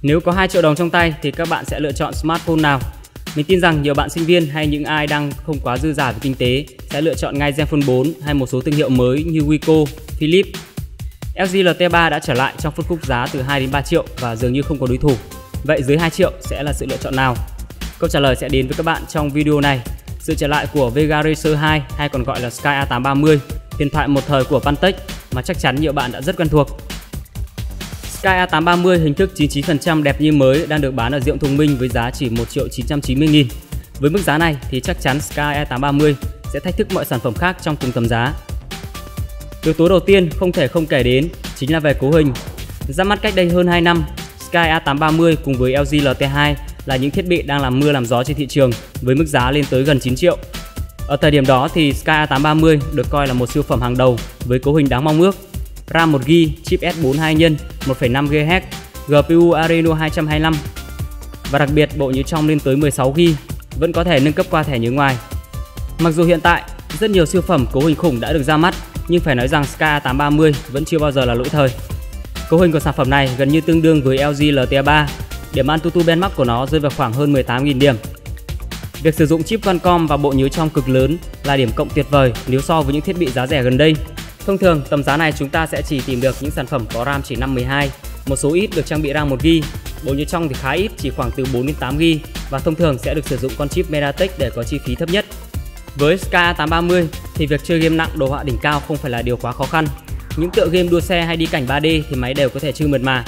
Nếu có 2 triệu đồng trong tay thì các bạn sẽ lựa chọn smartphone nào? Mình tin rằng nhiều bạn sinh viên hay những ai đang không quá dư dả về kinh tế sẽ lựa chọn ngay Zenfone 4 hay một số thương hiệu mới như Wiko, Philips. LG LT3 đã trở lại trong phân khúc giá từ 2 đến 3 triệu và dường như không có đối thủ. Vậy dưới 2 triệu sẽ là sự lựa chọn nào? Câu trả lời sẽ đến với các bạn trong video này. Sự trở lại của Vega Racer 2 hay còn gọi là Sky A830, huyền thoại một thời của Pantech mà chắc chắn nhiều bạn đã rất quen thuộc. Sky A830 hình thức 99% đẹp như mới đang được bán ở Diệu Thông Minh với giá chỉ 1.990.000. Với mức giá này thì chắc chắn Sky A830 sẽ thách thức mọi sản phẩm khác trong cùng tầm giá. Yếu tố đầu tiên không thể không kể đến chính là về cấu hình. Ra mắt cách đây hơn 2 năm, Sky A830 cùng với LG LT2 là những thiết bị đang làm mưa làm gió trên thị trường với mức giá lên tới gần 9 triệu. Ở thời điểm đó thì Sky A830 được coi là một siêu phẩm hàng đầu với cấu hình đáng mong ước. RAM 1GB, chip S4 2 nhân, 1,5 GHz, GPU Adreno 225 và đặc biệt bộ nhớ trong lên tới 16GB, vẫn có thể nâng cấp qua thẻ nhớ ngoài. Mặc dù hiện tại rất nhiều siêu phẩm cấu hình khủng đã được ra mắt, nhưng phải nói rằng Sky A830 vẫn chưa bao giờ là lỗi thời. Cấu hình của sản phẩm này gần như tương đương với LG LT3. Điểm Antutu benchmark của nó rơi vào khoảng hơn 18.000 điểm. Việc sử dụng chip Qualcomm và bộ nhớ trong cực lớn là điểm cộng tuyệt vời nếu so với những thiết bị giá rẻ gần đây. Thông thường tầm giá này chúng ta sẽ chỉ tìm được những sản phẩm có RAM chỉ 512, một số ít được trang bị RAM 1GB, bộ nhớ trong thì khá ít, chỉ khoảng từ 4 đến 8GB và thông thường sẽ được sử dụng con chip MediaTek để có chi phí thấp nhất. Với Sky A830 thì việc chơi game nặng đồ họa đỉnh cao không phải là điều quá khó khăn. Những tựa game đua xe hay đi cảnh 3D thì máy đều có thể chơi mượt mà.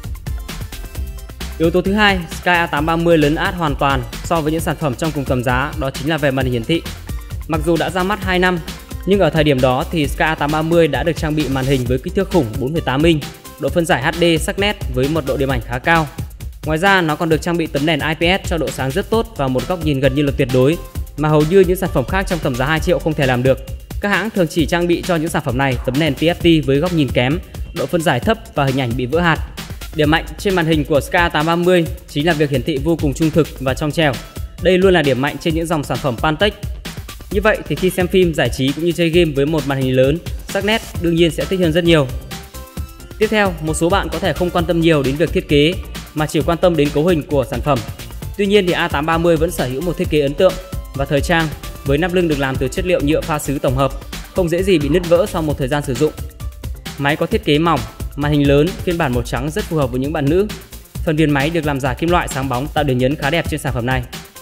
Yếu tố thứ hai, Sky A830 lấn át hoàn toàn so với những sản phẩm trong cùng tầm giá, đó chính là về màn hình hiển thị. Mặc dù đã ra mắt 2 năm, nhưng ở thời điểm đó thì Sky A830 đã được trang bị màn hình với kích thước khủng 4,8 inch, độ phân giải HD sắc nét với một độ điểm ảnh khá cao. Ngoài ra nó còn được trang bị tấm nền IPS cho độ sáng rất tốt và một góc nhìn gần như là tuyệt đối, mà hầu như những sản phẩm khác trong tầm giá 2 triệu không thể làm được. Các hãng thường chỉ trang bị cho những sản phẩm này tấm nền TFT với góc nhìn kém, độ phân giải thấp và hình ảnh bị vỡ hạt. Điểm mạnh trên màn hình của Sky A830 chính là việc hiển thị vô cùng trung thực và trong trẻo. Đây luôn là điểm mạnh trên những dòng sản phẩm Pantech. Như vậy thì khi xem phim, giải trí cũng như chơi game với một màn hình lớn, sắc nét đương nhiên sẽ thích hơn rất nhiều. Tiếp theo, một số bạn có thể không quan tâm nhiều đến việc thiết kế mà chỉ quan tâm đến cấu hình của sản phẩm. Tuy nhiên thì A830 vẫn sở hữu một thiết kế ấn tượng và thời trang với nắp lưng được làm từ chất liệu nhựa pha sứ tổng hợp, không dễ gì bị nứt vỡ sau một thời gian sử dụng. Máy có thiết kế mỏng, màn hình lớn, phiên bản màu trắng rất phù hợp với những bạn nữ. Phần viền máy được làm giả kim loại sáng bóng tạo điểm nhấn khá đẹp trên sản phẩm này.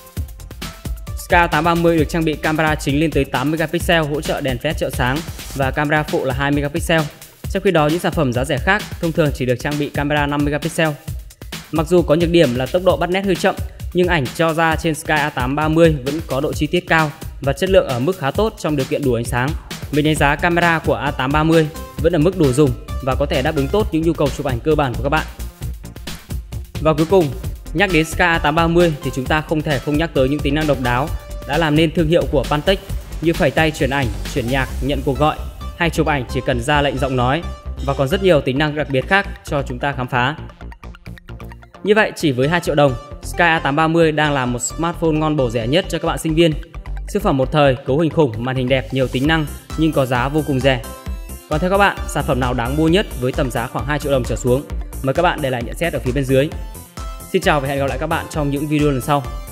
Sky A830 được trang bị camera chính lên tới 8 megapixel hỗ trợ đèn flash trợ sáng và camera phụ là 2 megapixel. Trong khi đó những sản phẩm giá rẻ khác thông thường chỉ được trang bị camera 5 megapixel. Mặc dù có nhược điểm là tốc độ bắt nét hơi chậm, nhưng ảnh cho ra trên Sky A830 vẫn có độ chi tiết cao và chất lượng ở mức khá tốt trong điều kiện đủ ánh sáng. Mình đánh giá camera của A830 vẫn ở mức đủ dùng và có thể đáp ứng tốt những nhu cầu chụp ảnh cơ bản của các bạn. Và cuối cùng, nhắc đến Sky A830 thì chúng ta không thể không nhắc tới những tính năng độc đáo đã làm nên thương hiệu của Pantech như phẩy tay chuyển ảnh, chuyển nhạc, nhận cuộc gọi hay chụp ảnh chỉ cần ra lệnh giọng nói, và còn rất nhiều tính năng đặc biệt khác cho chúng ta khám phá. Như vậy chỉ với 2 triệu đồng, Sky A830 đang là một smartphone ngon bổ rẻ nhất cho các bạn sinh viên. Siêu phẩm một thời, cấu hình khủng, màn hình đẹp, nhiều tính năng nhưng có giá vô cùng rẻ. Còn theo các bạn, sản phẩm nào đáng mua nhất với tầm giá khoảng 2 triệu đồng trở xuống? Mời các bạn để lại nhận xét ở phía bên dưới. Xin chào và hẹn gặp lại các bạn trong những video lần sau.